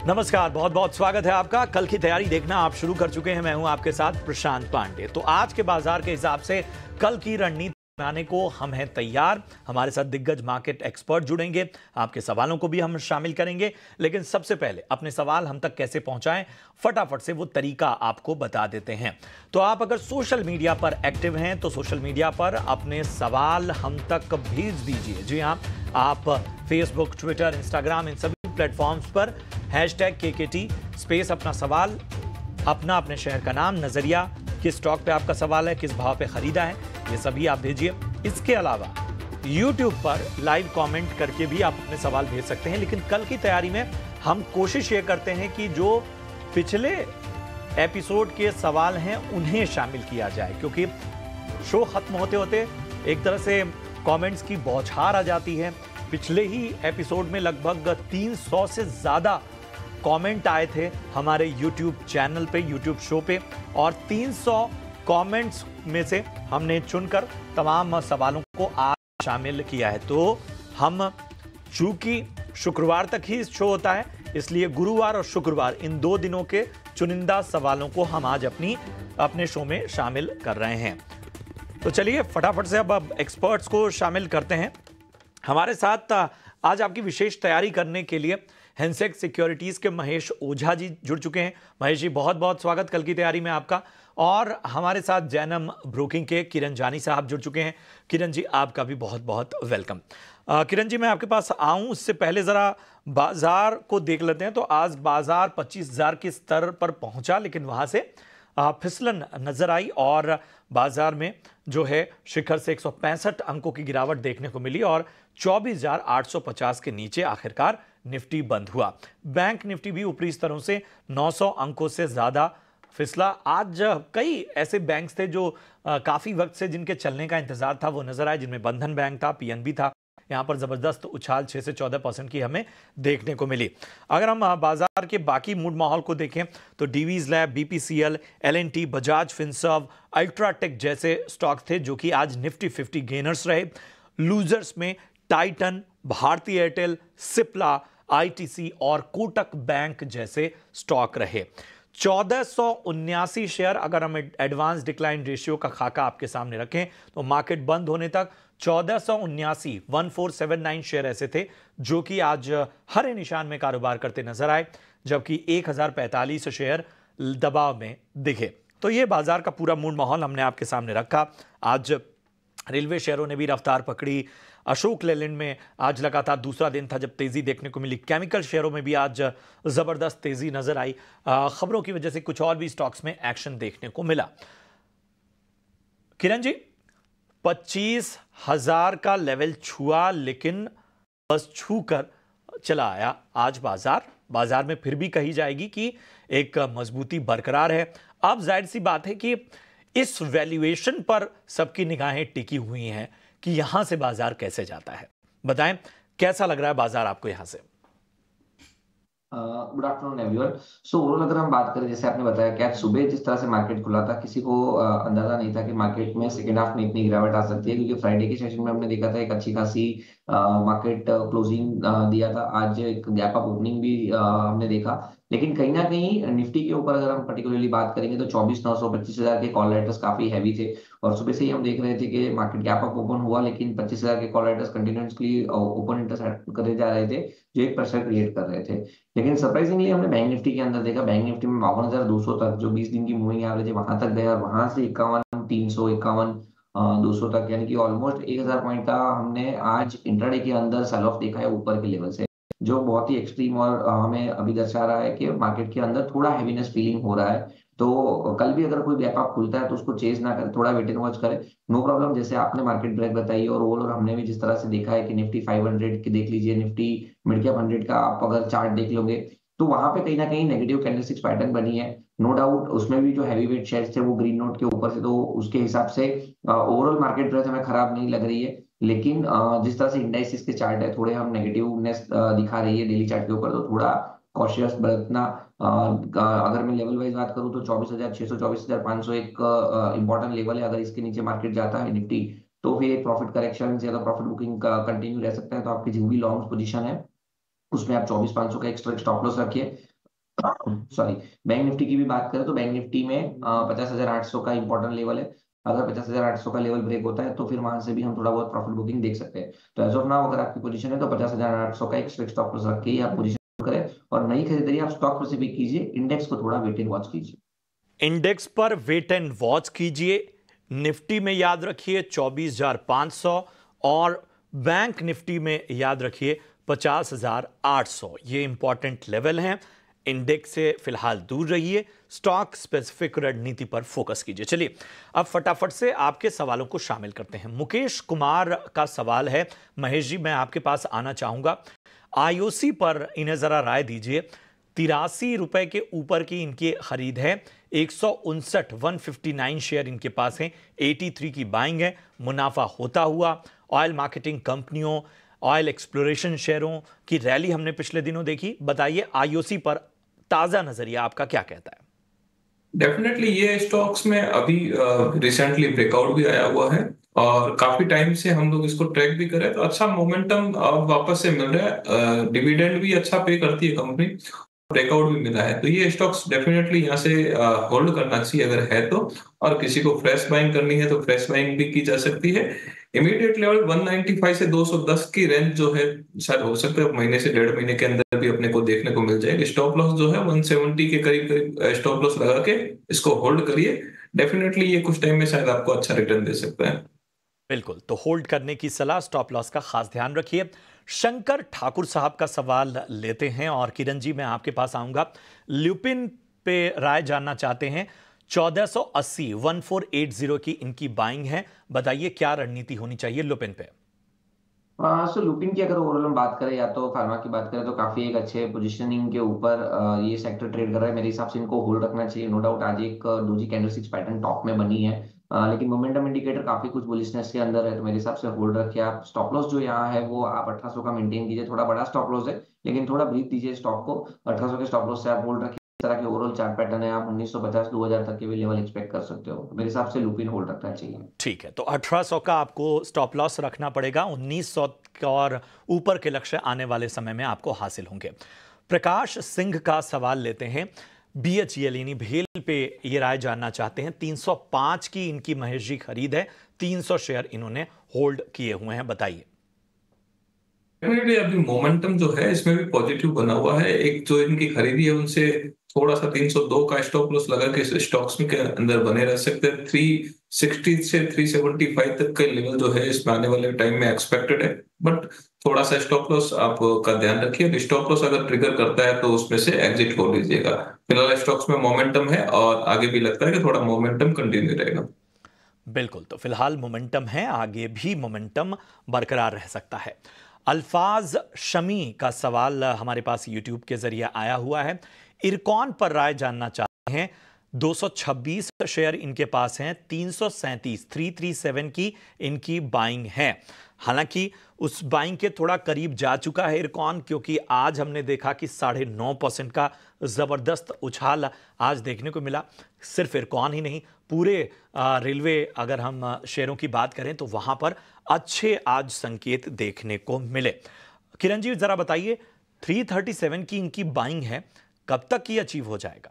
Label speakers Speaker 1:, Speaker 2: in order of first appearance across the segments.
Speaker 1: नमस्कार, बहुत बहुत स्वागत है आपका। कल की तैयारी देखना आप शुरू कर चुके हैं। मैं हूं आपके साथ प्रशांत पांडे। तो आज के बाजार के हिसाब से कल की रणनीति बनाने को हम हैं तैयार। हमारे साथ दिग्गज मार्केट एक्सपर्ट जुड़ेंगे, आपके सवालों को भी हम शामिल करेंगे। लेकिन सबसे पहले अपने सवाल हम तक कैसे पहुंचाएं, फटाफट से वो तरीका आपको बता देते हैं। तो आप अगर सोशल मीडिया पर एक्टिव हैं तो सोशल मीडिया पर अपने सवाल हम तक भेज दीजिए। जी हाँ, आप फेसबुक, ट्विटर, इंस्टाग्राम, इन सभी प्लेटफॉर्म्स पर #KKT स्पेस अपना सवाल, अपने शहर का नाम, नजरिया, किस स्टॉक पे आपका सवाल है, किस भाव पे खरीदा है, ये सभी आप भेजिए। इसके अलावा YouTube पर लाइव कमेंट करके भी आप अपने सवाल भेज सकते हैं। लेकिन कल की तैयारी में हम कोशिश ये करते हैं कि जो पिछले एपिसोड के सवाल हैं उन्हें शामिल किया जाए, क्योंकि शो खत्म होते होते एक तरह से कमेंट्स की बौछार आ जाती है। पिछले ही एपिसोड में लगभग 300 से ज्यादा कमेंट आए थे हमारे YouTube चैनल पे, YouTube शो पे, और 300 कमेंट्स में से हमने चुनकर तमाम सवालों को आज शामिल किया है। तो हम, चूंकि शुक्रवार तक ही शो होता है, इसलिए गुरुवार और शुक्रवार इन 2 दिनों के चुनिंदा सवालों को हम आज अपने शो में शामिल कर रहे हैं। तो चलिए फटाफट से अब एक्सपर्ट्स को शामिल करते हैं। हमारे साथ आज आपकी विशेष तैयारी करने के लिए हेंसेक्स सिक्योरिटीज के महेश ओझा जी जुड़ चुके हैं। महेश जी, बहुत बहुत स्वागत कल की तैयारी में आपका। और हमारे साथ जैनम ब्रोकिंग के किरण जानी साहब जुड़ चुके हैं। किरण जी, आपका भी बहुत बहुत वेलकम। किरण जी, मैं आपके पास आऊं उससे पहले जरा बाजार को देख लेते हैं। तो आज बाजार 25,000 के स्तर पर पहुंचा, लेकिन वहां से फिसलन नजर आई और बाजार में जो है शिखर से 165 अंकों की गिरावट देखने को मिली और 24,850 के नीचे आखिरकार निफ्टी बंद हुआ। बैंक निफ्टी भी ऊपरी स्तरों से 900 अंकों से ज्यादा फिसला। आज कई ऐसे बैंक्स थे जो काफी वक्त से जिनके चलने का इंतजार था वो नजर आए, जिनमें बंधन बैंक था, PNB था। यहां पर जबरदस्त उछाल 6 से 14% की हमें देखने को मिली। अगर हम बाजार के बाकी मूड माहौल को देखें तो Divi's lab, BPCL, L&T, Bajaj Finserv, UltraTech जैसे स्टॉक थे जो कि आज निफ्टी 50 गेनर्स रहे। लूजर्स में टाइटन, भारती एयरटेल, सिप्ला, ITC और कोटक बैंक जैसे स्टॉक रहे। 1479 शेयर, अगर हम एडवांस डिक्लाइन रेशियो का खाका आपके सामने रखें तो मार्केट बंद होने तक 1479 शेयर ऐसे थे जो कि आज हरे निशान में कारोबार करते नजर आए, जबकि 1045 शेयर दबाव में दिखे। तो यह बाजार का पूरा मूड माहौल हमने आपके सामने रखा। आज रेलवे शेयरों ने भी रफ्तार पकड़ी। अशोक लेलैंड में आज लगातार दूसरा दिन था जब तेजी देखने को मिली। केमिकल शेयरों में भी आज जबरदस्त तेजी नजर आई। खबरों की वजह से कुछ और भी स्टॉक्स में एक्शन देखने को मिला। किरण जी, 25,000 का लेवल छुआ, लेकिन बस छू कर चला आया आज बाजार में फिर भी कही जाएगी कि एक मजबूती बरकरार है। अब जाहिर सी बात है कि इस वैल्यूएशन पर सबकी निगाहें टिकी हुई हैं कि यहां से बाजार कैसे जाता है। बताएं, कैसा लग रहा है बाजार आपको यहां से?
Speaker 2: Good afternoon everyone. So overall अगर हम बात करें, जैसे आपने बताया कि आज सुबह जिस तरह से मार्केट खुला था, किसी को अंदाजा नहीं था कि मार्केट में सेकेंड हाफ में इतनी गिरावट आ सकती है, क्योंकि फ्राइडे के सेशन में हमने देखा था एक अच्छी खासी मार्केट क्लोजिंग दिया था। आज एक गैप अप ओपनिंग भी हमने देखा, लेकिन कहीं ना कहीं निफ्टी के ऊपर अगर हम पर्टिकुलरली बात करेंगे तो 24,900 25,000 के कॉल राइटर्स काफी हैवी थे। और सुबह से ही हम देख रहे थे कि मार्केट गैप अप ओपन हुआ, लेकिन 25,000 के call writers continuously open intercept करे जा रहे थे, जो एक प्रेशर क्रिएट कर रहे थे। लेकिन सरप्राइजिंगली हमने बैंक निफ्टी के अंदर देखा, बैंक निफ्टी में 52,200 तक, जो 20 दिन की मूविंग एवरेज है, वहां तक गया और वहां से 51,300, 51,200 तक, यानी कि ऑलमोस्ट 1,000 पॉइंट का हमने आज इंट्राडे के अंदर सेल ऑफ देखा है ऊपर के लेवल से, जो बहुत ही एक्सट्रीम और हमें अभी दर्शा रहा है कि मार्केट के अंदर थोड़ा हैवीनेस फीलिंग हो रहा है। तो कल भी अगर कोई गैप अप खुलता है तो उसको चेज ना करे, थोड़ा वेट एंड वॉच करे, नो प्रॉब्लम। जैसे आपने मार्केट ब्रेक बताई और ओवरऑल हमने भी जिस तरह से देखा है कि निफ्टी 500 की देख लीजिए, निफ्टी मिड कैप 100 का आप अगर चार्ट देख लोगे तो वहां पे कहीं ना कहीं नेगेटिव कैंडलस्टिक्स पैटर्न बनी है, नो डाउट। उसमें भी जो हैवी वेट शेयर्स थे वो ग्रीन नोट के ऊपर से, तो उसके हिसाब से ओवरऑल मार्केट ब्रेक हमें खराब नहीं लग रही है। लेकिन जिस तरह से इंडाइसिस के चार्ट है थोड़े हम नेगेटिवनेस दिखा रही है डेली चार्ट के ऊपर, तो थोड़ा कॉशियस बरतना। अगर मैं लेवल वाइज बात करूं तो 24,600 24,500 एक इंपॉर्टेंट लेवल है। अगर इसके नीचे मार्केट जाता है निफ्टी तो फिर एक प्रॉफिट करेक्शन या प्रॉफिट बुकिंग कंटिन्यू रह सकता है। तो आपकी जो भी लॉन्ग पोजीशन है उसमें आप 24,500 का एक्स्ट्रा स्टॉप लॉस रखिए। सॉरी, बैंक निफ्टी की भी बात करें तो बैंक निफ्टी में 50,800 का इंपॉर्टेंट लेवल है। अगर 50,800 का लेवल ब्रेक होता है तो फिर वहां से भी हम थोड़ा बहुत प्रॉफिट बुकिंग देख सकते हैं। तो एज ऑफ नाउ अगर आपकी पोजीशन है तो 50,800 का एक स्ट्रिक्ट स्टॉप लॉस रख के ही आप पोजीशन करें, और नई खरीदारी आप स्टॉक स्पेसिफिक कीजिए, इंडेक्स को थोड़ा वेट एंड वॉच कीजिए।
Speaker 1: इंडेक्स पर वेट एंड वॉच कीजिए। निफ्टी में याद रखिए 24,500 और बैंक निफ्टी में याद रखिए 50,800। ये इंपॉर्टेंट लेवल हैं। इंडेक्स से फिलहाल दूर रहिए, स्टॉक स्पेसिफिक रणनीति पर फोकस कीजिए। चलिए अब फटाफट से आपके सवालों को शामिल करते हैं। मुकेश कुमार का सवाल है, महेश जी मैं आपके पास आना चाहूंगा। आईओसी पर इन्हें जरा राय दीजिए। 83 रुपए के ऊपर की इनकी खरीद है, 159 शेयर इनके पास हैं, 83 की बाइंग है, मुनाफा होता हुआ। ऑयल मार्केटिंग कंपनियों, ऑयल एक्सप्लोरेशन शेयरों की रैली हमने पिछले दिनों देखी। बताइए आईओसी पर ताजा नजरिया आपका क्या कहता है?
Speaker 3: डेफिनेटली ये स्टॉक्स में अभी रिसेंटली ब्रेकआउट भी आया हुआ है और काफी टाइम से हम लोग इसको ट्रैक भी करें तो अच्छा मोमेंटम वापस से मिल रहा है। डिविडेंड भी अच्छा पे करती है कंपनी, ब्रेकआउट भी मिला है, तो ये स्टॉक्स डेफिनेटली यहाँ से होल्ड करना चाहिए अगर है तो। और किसी को फ्रेश बाइंग करनी है तो फ्रेश बाइंग भी की जा सकती है। इमीडिएट लेवल 195 से 210 की रेंज जो है शायद हो सकता है महीने से 1.5 महीने के अंदर भी अपने को देखने को मिल जाएगी। स्टॉप लॉस जो है 170 के करीब करीब स्टॉप लॉस लगा के इसको होल्ड करिए। डेफिनेटली ये कुछ टाइम में शायद आपको अच्छा रिटर्न दे सकता है।
Speaker 1: बिल्कुल, तो होल्ड करने की सलाह, स्टॉप लॉस का खास ध्यान रखिए। शंकर ठाकुर साहब का सवाल लेते हैं और किरण जी मैं आपके पास आऊंगा। ल्यूपिन पे राय जानना चाहते हैं। 1480 1480 की इनकी बाइंग है, बताइए क्या रणनीति होनी चाहिए लुपिन पे?
Speaker 2: सो लुपिन की अगर ओवरऑल हम बात करें या तो फार्मा की बात करें तो काफी एक अच्छे पोजीशनिंग के ऊपर ये सेक्टर ट्रेड कर रहा है। मेरे हिसाब से इनको होल्ड रखना चाहिए। नो डाउट आज एक डोजी कैंडलस्टिक्स पैटर्न टॉप में बनी है, लेकिन मोमेंटम इंडिकेटर काफी कुछ बुलिशनेस के अंदर है, तो मेरे हिसाब से होल्ड रखिए आप। स्टॉप लॉस जो यहाँ है वो आप 1800 का मेंटेन कीजिए। थोड़ा बड़ा स्टॉप लॉस है लेकिन थोड़ा ब्रीथ दीजिए स्टॉक को। 1800 के स्टॉप लॉस से आप होल्ड रखिए। इस तरह के ओवरऑल चार्ट पैटर्न है, आप 1950 2000 तक के भी लेवल एक्सपेक्ट कर सकते हो। मेरे हिसाब से लुपिन होल्ड रखना चाहिए।
Speaker 1: ठीक है, तो 1800 का आपको स्टॉप लॉस रखना पड़ेगा। 1900 और ऊपर के लक्ष्य आने वाले समय में आपको हासिल होंगे। प्रकाश सिंह का सवाल लेते हैं। बीएचईएल यानी भेल पे ये राय जानना चाहते हैं। 305 की इनकी महेश जी खरीद है, 300 शेयर इन्होंने होल्ड किए हुए हैं, बताइए।
Speaker 3: डेफिनेटली अभी मोमेंटम जो है इसमें भी पॉजिटिव बना हुआ है। एक जो इनकी खरीदी है उनसे थोड़ा सा 302 का स्टॉप लॉस लगा के इस स्टॉक्स में के अंदर बने रह सकते हैं। 360 से 375 तक का लेवल जो है इसमें आने वाले टाइम में एक्सपेक्टेड है, बट थोड़ा सा स्टॉप लॉस आप का ध्यान रखिए। स्टॉप लॉस अगर ट्रिगर करता है तो उसमें से एग्जिट हो लीजिएगा। फिलहाल स्टॉक्स में मोमेंटम है और आगे भी लगता है कि थोड़ा मोमेंटम कंटिन्यू रहेगा।
Speaker 1: बिल्कुल, तो फिलहाल मोमेंटम है, आगे भी मोमेंटम बरकरार रह सकता है। अल्फाज शमी का सवाल हमारे पास यूट्यूब के जरिए आया हुआ है। इरकॉन पर राय जानना चाहते हैं। 226 शेयर इनके पास हैं, 337 की इनकी बाइंग है। हालांकि उस बाइंग के थोड़ा करीब जा चुका है इरकॉन, क्योंकि आज हमने देखा कि 9.5% का जबरदस्त उछाल आज देखने को मिला। सिर्फ इरकॉन ही नहीं, पूरे रेलवे अगर हम शेयरों की बात करें तो वहां पर अच्छे आज संकेत देखने को मिले। किरण जी जरा बताइए, 337 की इनकी बाइंग है, कब तक ये अचीव हो जाएगा?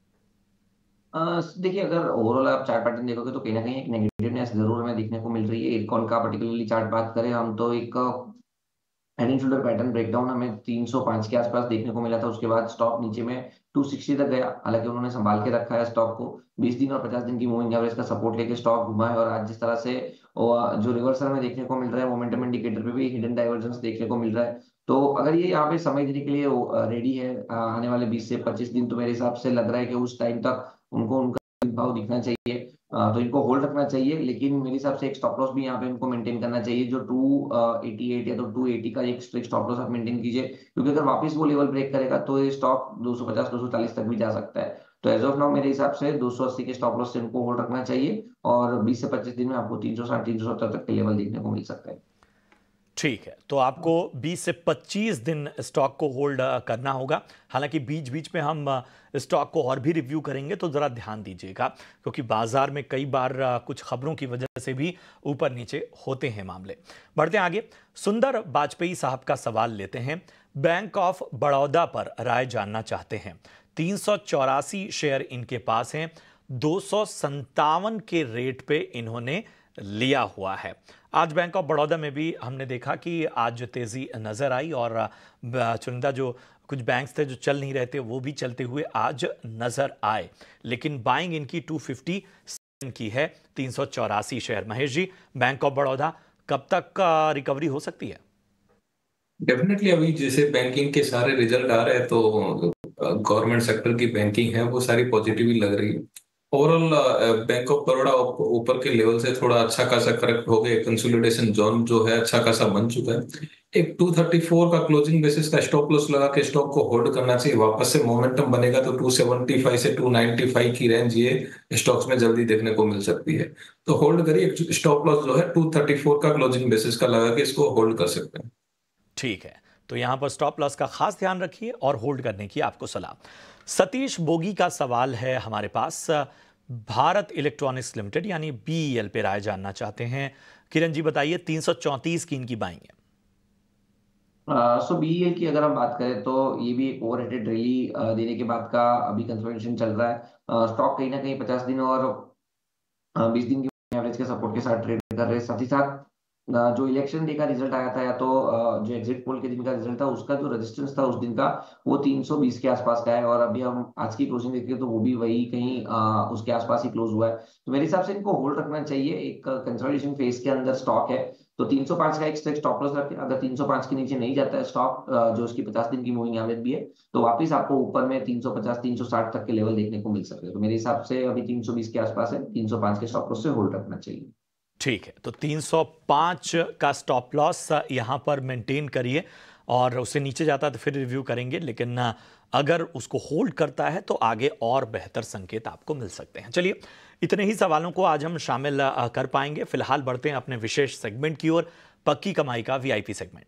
Speaker 2: देखिए अगर ओवरऑल आप चार्ट पैटर्न देखोगे तो कहीं ना कहीं एक नेगेटिवनेस जरूर हमें देखने को मिल रही है। इरकॉन का पर्टिकुलरली चार्ट बात करें हम तो एक head and shoulder pattern breakdown हमें 305 के आसपास देखने को मिला था। उसके बाद स्टॉक नीचे में 260 तक गया। हालांकि उन्होंने संभाल के रखा है स्टॉक को। 20 दिन और 50 दिन की मूविंग एवरेज का सपोर्ट लेके स्टॉक घुमा है, और आज जिस तरह से जो रिवर्सल हमें देखने को मिल रहा है, मोमेंटम इंडिकेटर पे भी हिडन डाइवर्जेंस देखने को मिल रहा है। तो अगर ये यहाँ पे समझने के लिए रेडी है आने वाले 20 से 25 दिन, तो मेरे हिसाब से लग रहा है कि उस टाइम तक उनको उनका भाव दिखना चाहिए। तो इनको होल्ड रखना चाहिए, लेकिन मेरे हिसाब से एक स्टॉप लॉस भी यहाँ पे इनको मेंटेन करना चाहिए। जो 288 या तो 280 का एक स्ट्रिक्ट स्टॉप लॉस आप मेंटेन कीजिए, क्योंकि अगर वापस वो लेवल ब्रेक करेगा तो ये स्टॉक 250 240 तक भी जा सकता है। तो एज ऑफ नाउ मेरे हिसाब से 280 के स्टॉप लॉस से इनको होल्ड रखना चाहिए, और 20 से 25 दिन में आपको 360 370 तक के लेवल देखने को मिल सकता है।
Speaker 1: ठीक है, तो आपको 20 से 25 दिन स्टॉक को होल्ड करना होगा। हालांकि बीच बीच में हम स्टॉक को और भी रिव्यू करेंगे, तो ज़रा ध्यान दीजिएगा, क्योंकि बाजार में कई बार कुछ खबरों की वजह से भी ऊपर नीचे होते हैं मामले। बढ़ते हैं आगे। सुंदर वाजपेयी साहब का सवाल लेते हैं। बैंक ऑफ बड़ौदा पर राय जानना चाहते हैं। 384 शेयर इनके पास हैं। 257 के रेट पे इन्होंने लिया हुआ है। आज बैंक ऑफ बड़ौदा में भी हमने देखा कि आज तेजी नजर आई और चुनिंदा जो कुछ बैंक्स थे जो चल नहीं रहे थे वो भी चलते हुए आज नजर आए, लेकिन बाइंग इनकी 257 की है, 384 share. Mahesh ji, bank of Baroda कब तक रिकवरी हो सकती है?
Speaker 3: डेफिनेटली अभी जैसे बैंकिंग के सारे रिजल्ट आ रहे हैं तो गवर्नमेंट सेक्टर की बैंकिंग है वो सारी पॉजिटिव ही लग रही है। ओवरऑल बैंक ऑफ बड़ौदा ऊपर के लेवल से थोड़ा अच्छा खासा करेक्ट हो गया, कंसोलिडेशन जोन जो है अच्छा खासा बन चुका है। एक 234 का क्लोजिंग बेसिस का स्टॉप लॉस लगा के स्टॉक को होल्ड करना चाहिए। वापस से मोमेंटम बनेगा तो 275 से 295 की रेंज ये स्टॉक्स में जल्दी देखने को मिल सकती है। तो होल्ड करिए, स्टॉप लॉस जो है 234 का क्लोजिंग बेसिस का लगा के इसको होल्ड कर सकते हैं।
Speaker 1: ठीक है, तो यहां पर स्टॉप लॉस का खास ध्यान रखिए और होल्ड करने की आपको सलाह। सतीश बोगी का सवाल है हमारे पास, भारत इलेक्ट्रॉनिक्स लिमिटेड यानी बीईएल पे राय जानना चाहते हैं। किरण जी बताइए, 334 की इनकी बाइंग है।
Speaker 2: सो बीईएल की अगर हम बात करें तो ये भी एक ओवरहेडेड रैली देने के बाद का अभी कंसोलिडेशन चल रहा है। स्टॉक कहीं ना कहीं 50 दिन और 20 दिन की एवरेज के सपोर्ट के साथ ट्रेड कर रहे हैं। साथ ही साथ जो इलेक्शन डे का रिजल्ट आया था या तो जो एग्जिट पोल के दिन का रिजल्ट था उसका जो रेजिस्टेंस था उस दिन का वो 320 के आसपास का है, और अभी हम आज की क्लोजिंग देखिए तो वो भी वही कहीं उसके आसपास ही क्लोज हुआ है। तो मेरे हिसाब से इनको होल्ड रखना चाहिए। एक कंसोलिडेशन फेज के अंदर स्टॉक है तो 305 का एक स्टॉप लॉस रखें। अगर 305 के नीचे नहीं जाता है स्टॉक, जो उसकी 50 दिन की मूविंग एवरेज भी है, तो वापस आपको ऊपर में 350 360 तक के लेवल देखने को मिल सकते हैं। तो मेरे हिसाब से अभी 320 के आसपास है, 305 के स्टॉप लॉस से होल्ड रखना चाहिए।
Speaker 1: ठीक है, तो 305 का स्टॉप लॉस यहां पर मेंटेन करिए और उससे नीचे जाता है तो फिर रिव्यू करेंगे, लेकिन अगर उसको होल्ड करता है तो आगे और बेहतर संकेत आपको मिल सकते हैं। चलिए, इतने ही सवालों को आज हम शामिल कर पाएंगे। फिलहाल बढ़ते हैं अपने विशेष सेगमेंट की ओर, पक्की कमाई का वीआईपी सेगमेंट।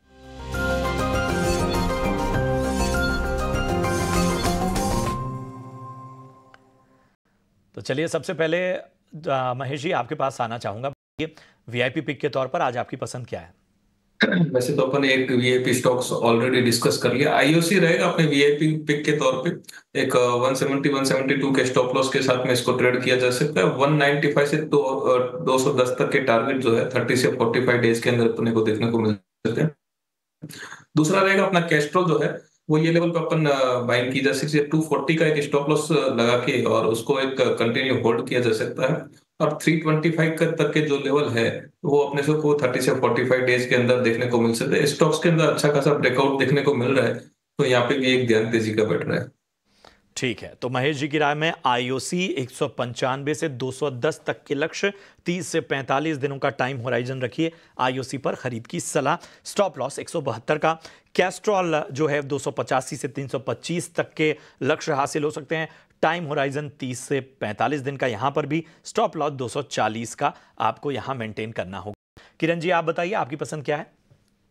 Speaker 1: तो चलिए, सबसे पहले महेश जी आपके पास आना चाहूंगा। वीआईपी पिक के तौर पर आज आपकी पसंद क्या है?
Speaker 3: वैसे तो अपन एक वीआईपी स्टॉक्स ऑलरेडी डिस्कस कर लिया, आईओसी रहेगा अपने वीआईपी पिक के तौर पे। एक 170 172 के स्टॉप लॉस के साथ में इसको ट्रेड किया जा सकता है। 195 से 210 तक के टारगेट जो है 30 से 45 डेज के अंदर अपने को देखने को मिल सकते हैं। दूसरा रहेगा अपना कैस्ट्रॉल जो है वो ये लेवल पे अपन बाइंग की जा सकती है। 240 का एक स्टॉप लॉस लगा के और उसको एक कंटिन्यू होल्ड किया जा सकता है। और 325 का तक के जो लेवल है वो अपने से को 30 से 45 डेज के अंदर देखने को मिल सकता है। स्टॉक्स के अंदर अच्छा खासा ब्रेकआउट देखने को मिल रहा है, तो यहाँ पे भी एक ध्यान तेजी का बैठ रहा है।
Speaker 1: ठीक है, तो महेश जी की राय में आईओसी 195 से 210 तक के लक्ष्य, 30 से 45 दिनों का टाइम होराइजन रखिए आईओसी पर खरीद की सलाह। स्टॉप लॉस 172 का। कैस्ट्रॉल जो है 285 से 325 तक के लक्ष्य हासिल हो सकते हैं। टाइम होराइजन 30 से 45 दिन का, यहां पर भी स्टॉप लॉस 240 का आपको यहां मेंटेन करना होगा। किरण जी, आप बताइए आपकी पसंद क्या है?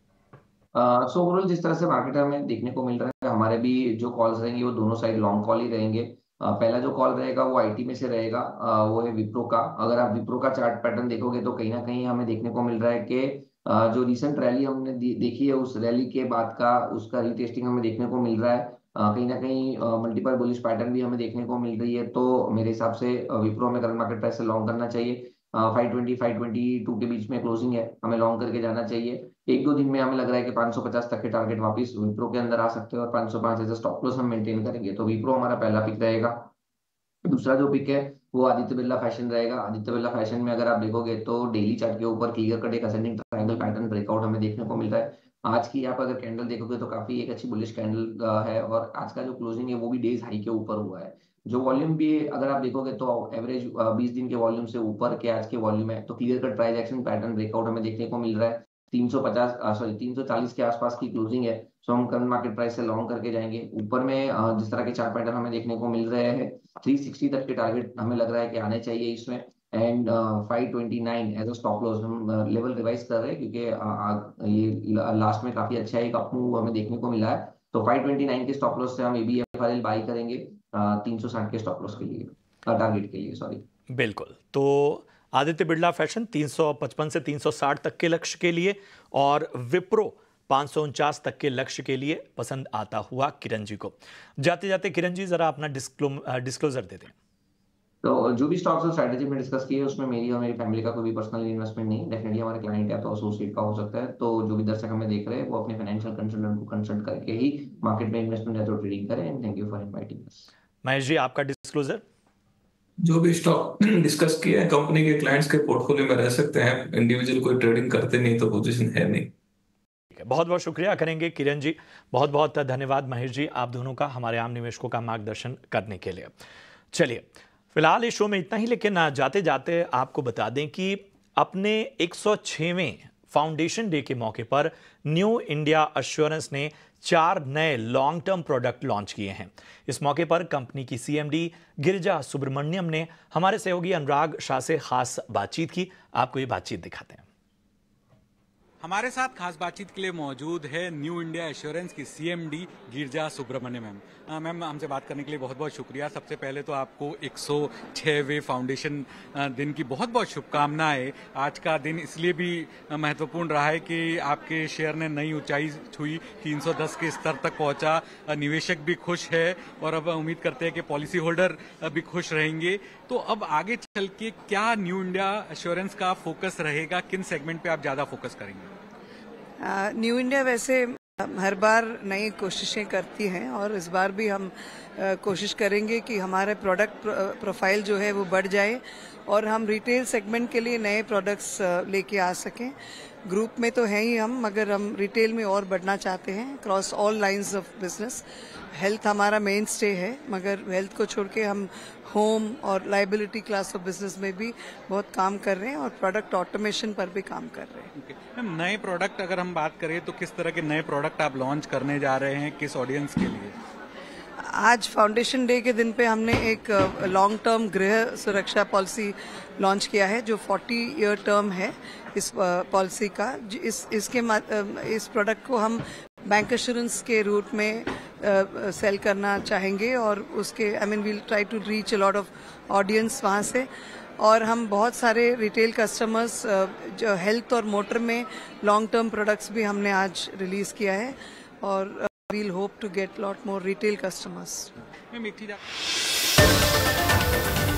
Speaker 2: सो ओवरऑल जिस तरह से मार्केट हमें देखने को मिल रहा है, हमारे भी जो कॉल्स रहेंगे वो दोनों साइड लॉन्ग कॉल ही रहेंगे। पहला जो कॉल रहेगा वो आईटी में से रहेगा, वो है विप्रो का। अगर आप विप्रो का चार्ट पैटर्न देखोगे तो कहीं ना कहीं हमें देखने को मिल रहा है कि जो रिसेंट रैली हमने देखी है उस रैली के बाद का उसका रीटेस्टिंग हमें देखने को मिल रहा है। कहीं ना कहीं मल्टीपल बुलिश पैटर्न भी हमें देखने को मिल रही है। तो मेरे हिसाब से विप्रो में करंट मार्केट प्राइस से लॉन्ग करना चाहिए। 520 522 के बीच में क्लोजिंग है, हमें लॉन्ग करके जाना चाहिए। एक दो दिन में हमें लग रहा है कि 550 तक के टारगेट वापस विप्रो के अंदर आ सकते हैं और 505 एज स्टॉप लॉस हम मेंटेन करेंगे। तो विप्रो हमारा पहला पिक रहेगा। दूसरा जो पिक है वो आदित्य बिरला फैशन रहेगा। आदित्य बिरला फैशन में अगर आप देखोगे तो डेली चार्ट के ऊपर क्लियर कट एक असेंडिंग ट्रायंगल पैटर्न ब्रेकआउट हमें देखने को मिल रहा है। आज की आप अगर कैंडल देखोगे तो काफी एक अच्छी बुलिश कैंडल है, और आज का जो क्लोजिंग है वो भी डेज हाई के ऊपर हुआ है। जो वॉल्यूम भी अगर आप देखोगे तो एवरेज 20 दिन के वॉल्यूम से ऊपर के आज के वॉल्यूम है। तो clear cut price action pattern breakout हमें देखने को मिल रहा है। 340 के आसपास की क्लोजिंग है। सो हम करंट मार्केट प्राइस से लॉन्ग करके जाएंगे। ऊपर में जिस तरह के चार्ट पैटर्न हमें देखने को मिल रहे हैं, 360 तक के टारगेट हमें लग रहा है कि आने चाहिए इसमें। And 529 as a stop loss हम लेवल रिवाइज कर रहे हैं, क्योंकि ये लास्ट में काफी अच्छा एक अप मूव हमें देखने को मिला है। तो 529 के स्टॉप लॉस से हम एबीएफआरएल बाई करेंगे 360 के स्टॉप लॉस के लिए, टारगेट के लिए, सॉरी।
Speaker 1: बिल्कुल, तो आदित्य बिरला फैशन 355 से 360 तक के लक्ष्य के लिए और विप्रो 549 तक के लक्ष्य के लिए पसंद आता हुआ किरण जी को। जाते जाते किरण जी जरा अपना डिस्क्लोजर दे दें।
Speaker 2: तो जो भी स्टॉक्स और स्ट्रैटेजी में डिस्कस किए उसमें मेरी और मेरी फैमिली का कोई भी पर्सनल इन्वेस्टमेंट नहीं, डेफिनेटली हमारे क्लाइंट या तो एसोसिएट का हो सकता है। तो जो भी दर्शक हमें देख रहे हैं वो अपने फाइनेंशियल कंसल्टेंट को कंसल्ट करके ही मार्केट में इन्वेस्टमेंट या तो ट्रेडिंग करें। And thank you for inviting us.
Speaker 1: Mahesh ji, आपका डिस्क्लोजर।
Speaker 3: जो भी स्टॉक डिस्कस किए हैं कंपनी के क्लाइंट्स के पोर्टफोलियो में रह सकते हैं, इंडिविजुअल कोई ट्रेडिंग करते नहीं तो पोजीशन है नहीं।
Speaker 1: बहुत बहुत शुक्रिया करेंगे किरण जी, बहुत बहुत धन्यवाद महेश जी, आप दोनों का हमारे आम निवेशकों का मार्गदर्शन करने के लिए। चलिए फिलहाल इस शो में इतना ही, लेकिन जाते जाते आपको बता दें कि अपने 106वें फाउंडेशन डे के मौके पर न्यू इंडिया एश्योरेंस ने 4 नए लॉन्ग टर्म प्रोडक्ट लॉन्च किए हैं। इस मौके पर कंपनी की सीएमडी गिरिजा सुब्रमण्यम ने हमारे सहयोगी अनुराग शाह से खास बातचीत की। आपको ये बातचीत दिखाते हैं।
Speaker 4: हमारे साथ खास बातचीत के लिए मौजूद है न्यू इंडिया एश्योरेंस की CMD Girija Subramaniam ma'am. Ma'am, हमसे बात करने के लिए बहुत बहुत शुक्रिया। सबसे पहले तो आपको 106वें फाउंडेशन दिन की बहुत बहुत शुभकामनाएं। आज का दिन इसलिए भी महत्वपूर्ण रहा है कि आपके शेयर ने नई ऊंचाई छुई, 310 के स्तर तक पहुंचा, निवेशक भी खुश है और अब उम्मीद करते हैं कि पॉलिसी होल्डर भी खुश रहेंगे। तो अब आगे चल के क्या न्यू इंडिया एश्योरेंस का फोकस रहेगा, किन सेगमेंट पे आप ज्यादा फोकस करेंगे?
Speaker 5: न्यू इंडिया वैसे हर बार नई कोशिशें करती हैं और इस बार भी हम कोशिश करेंगे कि हमारे प्रोडक्ट प्रोफाइल जो है वो बढ़ जाए और हम रिटेल सेगमेंट के लिए नए प्रोडक्ट्स लेके आ सकें। ग्रुप में तो है ही हम, मगर हम रिटेल में और बढ़ना चाहते हैं cross all lines of business. Health हमारा मेन स्टे है, मगर हेल्थ को छोड़ के हम होम और लाइबिलिटी क्लास ऑफ बिजनेस में भी बहुत काम कर रहे हैं और प्रोडक्ट ऑटोमेशन पर भी काम कर रहे हैं।
Speaker 4: मैम, नए प्रोडक्ट अगर हम बात करें तो किस तरह के नए प्रोडक्ट आप लॉन्च करने जा रहे हैं, किस ऑडियंस के लिए?
Speaker 5: आज फाउंडेशन डे के दिन पे हमने एक लॉन्ग टर्म गृह सुरक्षा पॉलिसी लॉन्च किया है जो 40 ईयर टर्म है इस पॉलिसी का। इस प्रोडक्ट को हम बैंक एश्योरेंस के रूट में सेल करना चाहेंगे और उसके we'll try to reach a lot of audience वहाँ से। और हम बहुत सारे रिटेल कस्टमर्स जो हेल्थ और मोटर में लॉन्ग टर्म प्रोडक्ट्स भी हमने आज रिलीज किया है और we'll hope to get lot more retail customers.